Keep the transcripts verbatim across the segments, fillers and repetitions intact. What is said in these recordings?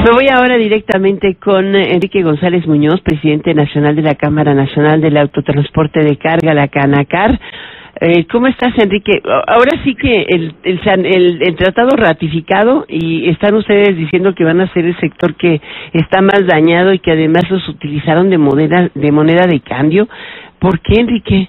Me voy ahora directamente con Enrique González Muñoz, presidente nacional de la Cámara Nacional del Autotransporte de Carga, la CANACAR. Eh, ¿Cómo estás, Enrique? Ahora sí que el, el, el, el tratado ratificado, y están ustedes diciendo que van a ser el sector que está más dañado y que además los utilizaron de moneda de, moneda de cambio. ¿Por qué, Enrique?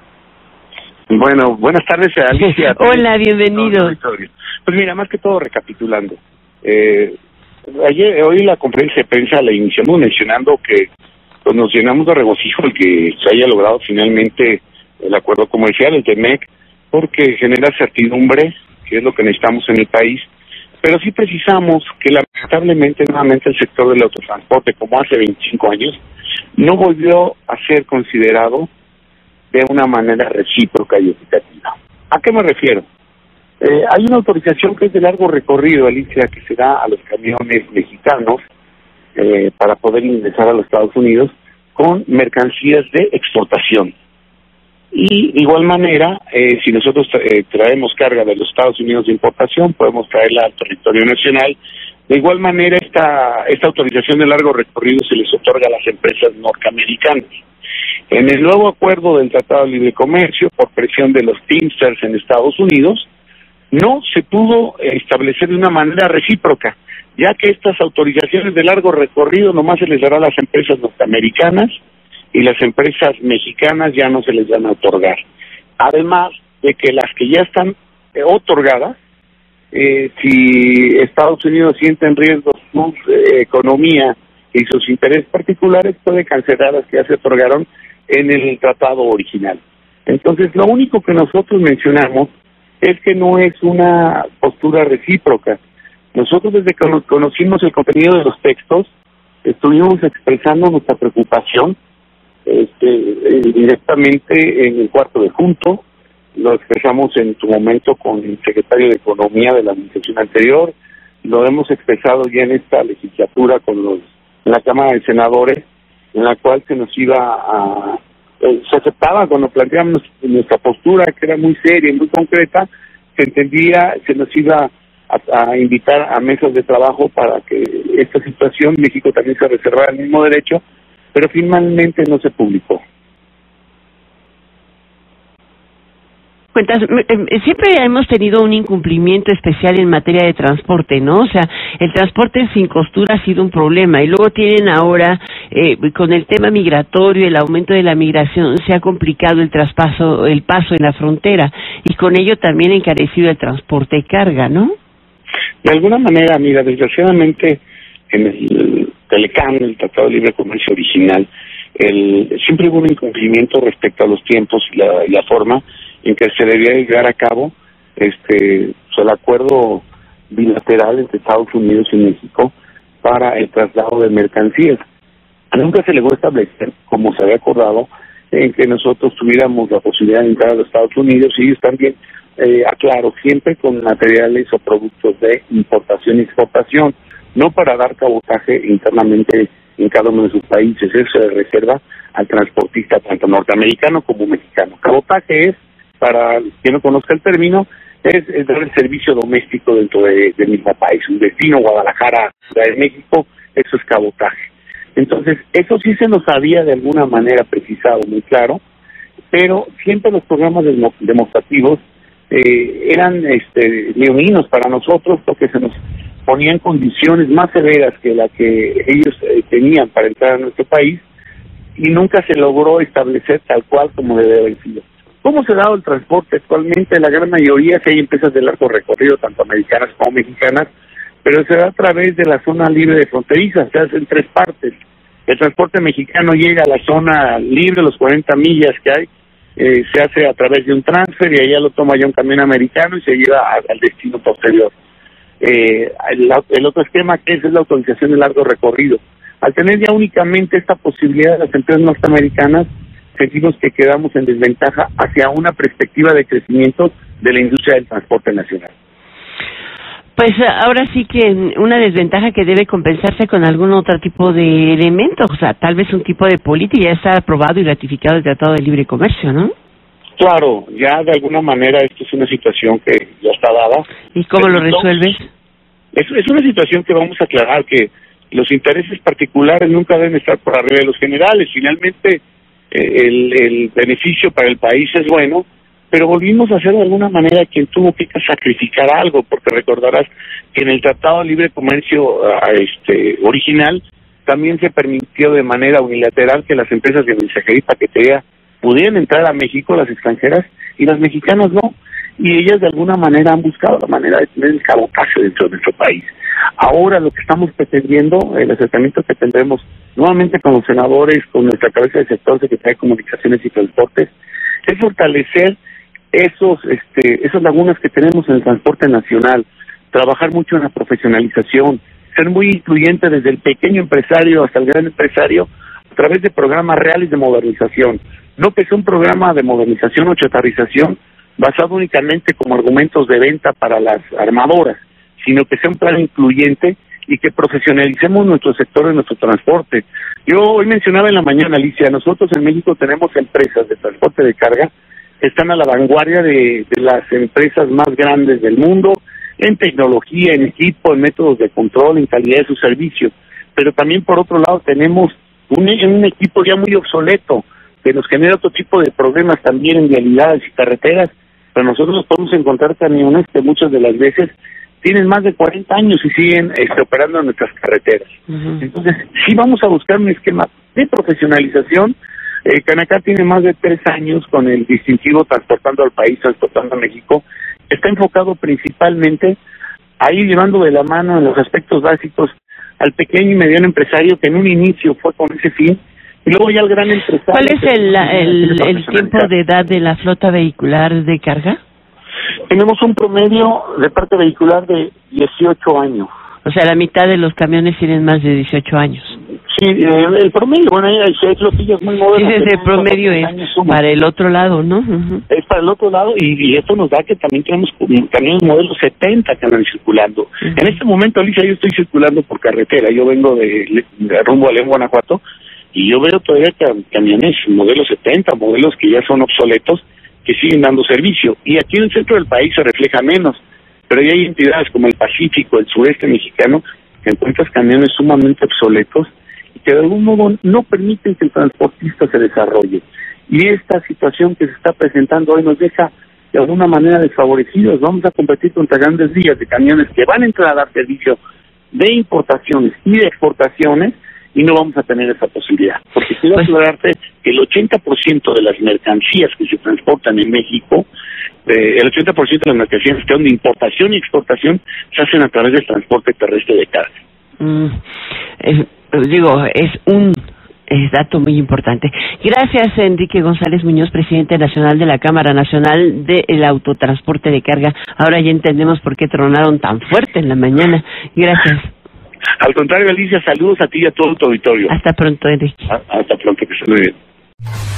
Bueno, buenas tardes, Alicia. Hola, bienvenido. Pues mira, más que todo recapitulando. Eh, ayer, hoy la conferencia de prensa la iniciamos mencionando que pues, nos llenamos de regocijo el que se haya logrado finalmente el acuerdo comercial, el T M E C, porque genera certidumbre, que es lo que necesitamos en el país, pero sí precisamos que lamentablemente nuevamente el sector del autotransporte, como hace veinticinco años, no volvió a ser considerado de una manera recíproca y equitativa. ¿A qué me refiero? Eh, hay una autorización que es de largo recorrido, Alicia, que se da a los camiones mexicanos eh, para poder ingresar a los Estados Unidos con mercancías de exportación. Y de igual manera, eh, si nosotros tra eh, traemos carga de los Estados Unidos de importación, podemos traerla al territorio nacional. De igual manera, esta, esta autorización de largo recorrido se les otorga a las empresas norteamericanas. En el nuevo acuerdo del Tratado de Libre Comercio, por presión de los Teamsters en Estados Unidos, no se pudo establecer de una manera recíproca, ya que estas autorizaciones de largo recorrido nomás se les dará a las empresas norteamericanas y las empresas mexicanas ya no se les van a otorgar. Además de que las que ya están eh, otorgadas, eh, si Estados Unidos siente en riesgo su eh, economía y sus intereses particulares, puede cancelar las que ya se otorgaron en el tratado original. Entonces, lo único que nosotros mencionamos es que no es una postura recíproca. Nosotros, desde que nos conocimos el contenido de los textos, estuvimos expresando nuestra preocupación este, eh, directamente en el cuarto de junto, lo expresamos en su momento con el secretario de Economía de la administración anterior, lo hemos expresado ya en esta legislatura con los en la Cámara de Senadores, en la cual se nos iba a... Eh, se aceptaba cuando planteábamos nuestra postura, que era muy seria y muy concreta, se entendía, se nos iba a, a invitar a mesas de trabajo para que esta situación, México también se reservara el mismo derecho, pero finalmente no se publicó. Cuentas, siempre hemos tenido un incumplimiento especial en materia de transporte, ¿no? O sea, el transporte sin costura ha sido un problema, y luego tienen ahora, eh, con el tema migratorio, el aumento de la migración, se ha complicado el traspaso, el paso en la frontera, y con ello también ha encarecido el transporte de carga, ¿no? De alguna manera, mira, desgraciadamente, en el Telecán, el Tratado de Libre Comercio original, el, siempre hubo un incumplimiento respecto a los tiempos y la, y la forma en que se debía llevar a cabo este pues, el acuerdo bilateral entre Estados Unidos y México para el traslado de mercancías. Nunca se llegó a establecer, como se había acordado, en que nosotros tuviéramos la posibilidad de entrar a los Estados Unidos, y ellos también, eh, aclaro, siempre con materiales o productos de importación y exportación, no para dar cabotaje internamente en cada uno de sus países. Eso se reserva al transportista tanto norteamericano como mexicano. Cabotaje es, para quien no conozca el término, es, es dar el servicio doméstico dentro de, del mismo país. Un destino, Guadalajara, Ciudad de México, eso es cabotaje. Entonces, eso sí se nos había de alguna manera precisado muy claro, pero siempre los programas demostrativos eh, eran este, leoninos para nosotros, porque se nos ponían condiciones más severas que la que ellos eh, tenían para entrar a nuestro país, y nunca se logró establecer tal cual como debe haber sido. ¿Cómo se ha dado el transporte actualmente? La gran mayoría, que hay empresas de largo recorrido, tanto americanas como mexicanas, pero se da a través de la zona libre de fronteriza, se hace en tres partes. El transporte mexicano llega a la zona libre, los cuarenta millas que hay, eh, se hace a través de un transfer, y allá lo toma ya un camión americano y se lleva a, al destino posterior. Eh, el, el otro esquema que es, es la autorización de largo recorrido. Al tener ya únicamente esta posibilidad de las empresas norteamericanas, sentimos que quedamos en desventaja hacia una perspectiva de crecimiento de la industria del transporte nacional. Pues ahora sí que una desventaja que debe compensarse con algún otro tipo de elementos, o sea, tal vez un tipo de política. Ya está aprobado y ratificado el Tratado de Libre Comercio, ¿no? Claro, ya de alguna manera esto es una situación que ya está dada. ¿Y cómo lo resuelves? Es, es una situación que vamos a aclarar, que los intereses particulares nunca deben estar por arriba de los generales. Finalmente, eh, el, el beneficio para el país es bueno, pero volvimos a ser de alguna manera quien tuvo que sacrificar algo, porque recordarás que en el Tratado de Libre Comercio este, original también se permitió de manera unilateral que las empresas de mensajería y paquetería pudieran entrar a México, las extranjeras, y las mexicanas no, y ellas de alguna manera han buscado la manera de tener el cabotaje dentro de nuestro país. Ahora lo que estamos pretendiendo, el acercamiento que tendremos nuevamente con los senadores, con nuestra cabeza de sector, Secretaría de Comunicaciones y Transportes, es fortalecer esos, este, esas lagunas que tenemos en el transporte nacional, trabajar mucho en la profesionalización, ser muy incluyente desde el pequeño empresario hasta el gran empresario a través de programas reales de modernización. No que sea un programa de modernización o chatarrización basado únicamente como argumentos de venta para las armadoras, sino que sea un plan incluyente y que profesionalicemos nuestro sector de nuestro transporte. Yo hoy mencionaba en la mañana, Alicia, nosotros en México tenemos empresas de transporte de carga que están a la vanguardia de, de las empresas más grandes del mundo, en tecnología, en equipo, en métodos de control, en calidad de su servicio. Pero también, por otro lado, tenemos un, un equipo ya muy obsoleto, que nos genera otro tipo de problemas también en vialidades y carreteras. Pero nosotros podemos encontrar camiones que muchas de las veces tienen más de cuarenta años y siguen este, operando en nuestras carreteras. Uh-huh. Entonces, sí vamos a buscar un esquema de profesionalización. Eh, Canacar tiene más de tres años con el distintivo Transportando al País, Transportando a México. Está enfocado principalmente a ir llevando de la mano en los aspectos básicos al pequeño y mediano empresario que en un inicio fue con ese fin, y luego ya al gran empresario. ¿Cuál es el, el, el tiempo de edad de la flota vehicular de carga? Tenemos un promedio de parque vehicular de dieciocho años. O sea, la mitad de los camiones tienen más de dieciocho años. Sí, el, el promedio, bueno, hay, hay flotillas muy modernas. Ese promedio es para el otro lado, ¿no? Uh-huh. Es para el otro lado, y, y esto nos da que también tenemos camiones modelos setenta que andan circulando. Uh-huh. En este momento, Alicia, yo estoy circulando por carretera. Yo vengo de, de rumbo a León, Guanajuato, y yo veo todavía camiones modelos setenta, modelos que ya son obsoletos, que siguen dando servicio. Y aquí en el centro del país se refleja menos, pero ya hay entidades como el Pacífico, el sureste mexicano, que encuentras camiones sumamente obsoletos y que de algún modo no permiten que el transportista se desarrolle. Y esta situación que se está presentando hoy nos deja de alguna manera desfavorecidos. Vamos a competir contra grandes vías de camiones que van a entrar a dar servicio de importaciones y de exportaciones, y no vamos a tener esa posibilidad. Porque quiero aclararte que el ochenta por ciento de las mercancías que se transportan en México, eh, el ochenta por ciento de las mercancías que son de importación y exportación se hacen a través del transporte terrestre de carga. Mm, eh, digo, es un eh, dato muy importante. Gracias, Enrique González Muñoz, presidente nacional de la Cámara Nacional del Autotransporte de Carga. Ahora ya entendemos por qué tronaron tan fuerte en la mañana. Gracias. Al contrario, Alicia, saludos a ti y a todo tu auditorio. Hasta pronto, Enrique. Hasta pronto, que se muy bien.